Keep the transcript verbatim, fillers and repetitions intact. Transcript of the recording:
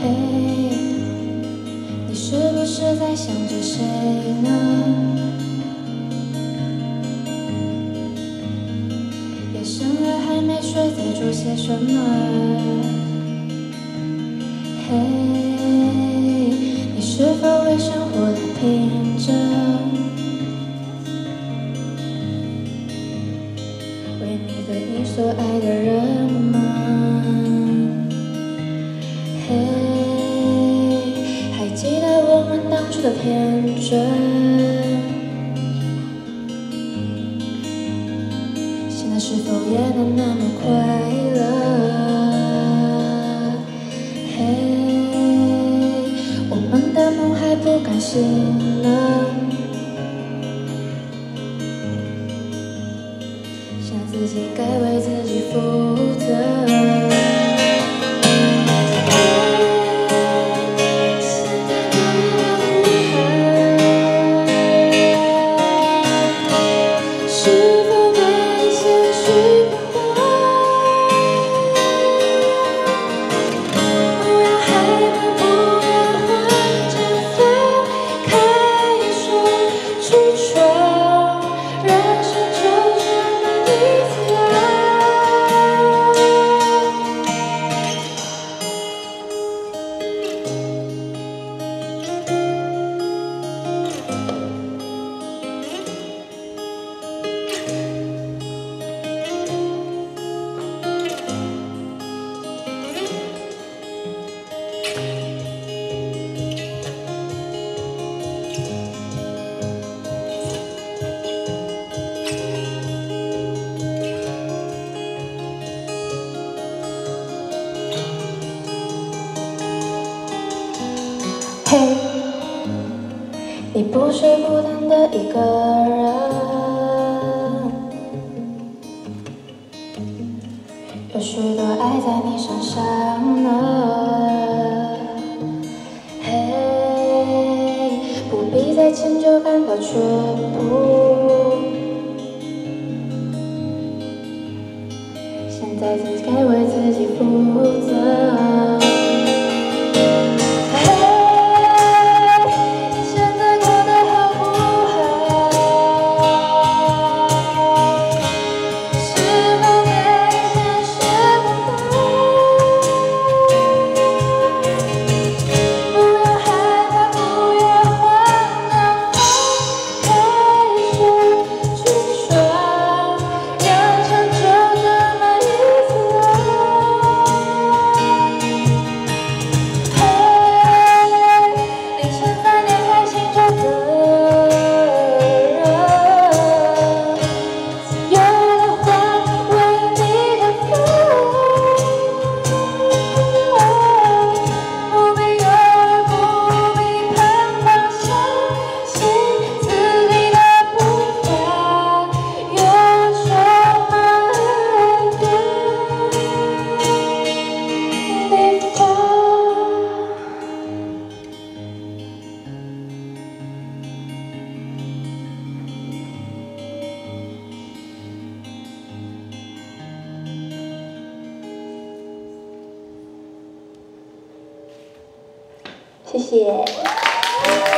嘿，你是不是在想着谁呢？夜深了还没睡，在做些什么？嘿，你是否为生活的拼着？为你的你所爱的人吗？嘿，还记得我们当初的天真？现在是否也能那么快乐？嘿，我们的梦还不敢醒呢。想自己该为自己负责。嘿，你不是孤单的一个人，有许多爱在你身上呢。嘿，不必再迁就感到却步，现在自己该为自己负责。谢谢。